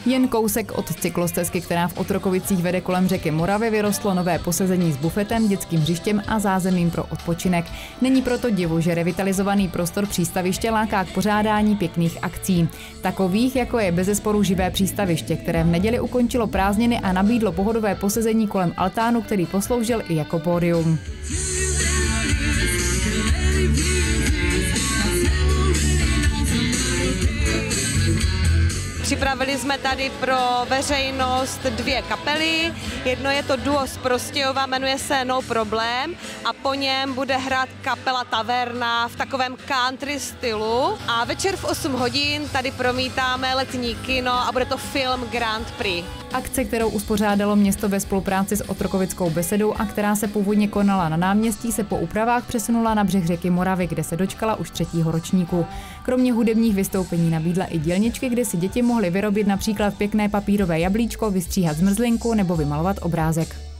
Jen kousek od cyklostezky, která v Otrokovicích vede kolem řeky Moravy, vyrostlo nové posezení s bufetem, dětským hřištěm a zázemím pro odpočinek. Není proto divu, že revitalizovaný prostor přístaviště láká k pořádání pěkných akcí. Takových, jako je bezesporu živé přístaviště, které v neděli ukončilo prázdniny a nabídlo pohodové posezení kolem altánu, který posloužil i jako pódium. Připravili jsme tady pro veřejnost 2 kapely. Jedno je to duo z Prostějova, jmenuje se No Problém a po něm bude hrát kapela Taverna v takovém country stylu. A večer v 8 hodin tady promítáme letní kino a bude to film Grand Prix. Akce, kterou uspořádalo město ve spolupráci s Otrokovickou besedou a která se původně konala na náměstí, se po úpravách přesunula na břeh řeky Moravy, kde se dočkala už 3. ročníku. Kromě hudebních vystoupení nabídla i dílničky, kde si děti mohly vyrobit například pěkné papírové jablíčko, vystříhat zmrzlinku nebo vymalovat obrázek.